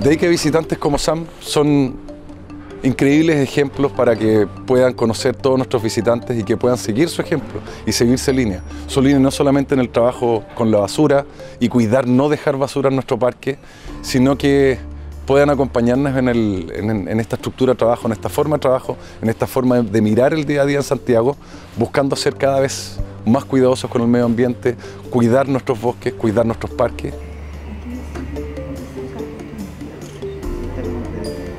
De ahí que visitantes como Sam son increíbles ejemplos para que puedan conocer todos nuestros visitantes y que puedan seguir su ejemplo y seguirse línea. Su línea no solamente en el trabajo con la basura y cuidar, no dejar basura en nuestro parque, sino que puedan acompañarnos en esta estructura de trabajo, en esta forma de trabajo, en esta forma de mirar el día a día en Santiago, buscando ser cada vez más cuidadosos con el medio ambiente, cuidar nuestros bosques, cuidar nuestros parques.